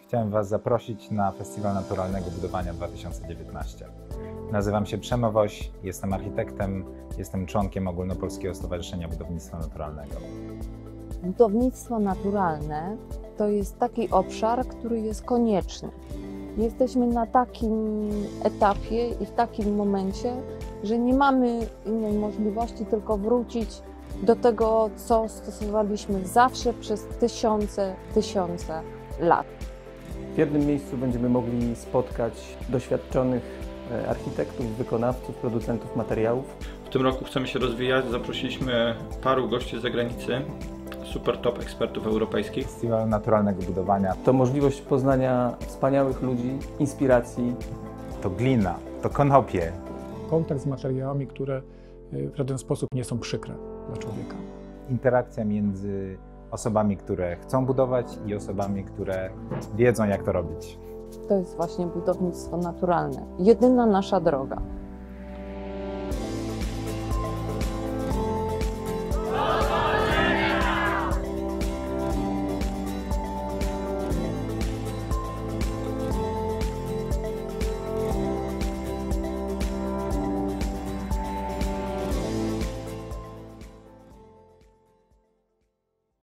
Chciałem Was zaprosić na Festiwal Naturalnego Budowania 2019. Nazywam się Przemo Woś, jestem architektem, jestem członkiem Ogólnopolskiego Stowarzyszenia Budownictwa Naturalnego. Budownictwo naturalne to jest taki obszar, który jest konieczny. Jesteśmy na takim etapie i w takim momencie, że nie mamy innej możliwości, tylko wrócić do tego, co stosowaliśmy zawsze przez tysiące lat. W jednym miejscu będziemy mogli spotkać doświadczonych architektów, wykonawców, producentów materiałów. W tym roku chcemy się rozwijać. Zaprosiliśmy paru gości z zagranicy, super top ekspertów europejskich. Festiwal Naturalnego Budowania To możliwość poznania wspaniałych ludzi, inspiracji. to glina, to konopie. Kontakt z materiałami, które w żaden sposób nie są przykre dla człowieka. Interakcja między osobami, które chcą budować i osobami, które wiedzą, jak to robić. To jest właśnie budownictwo naturalne. Jedyna nasza droga.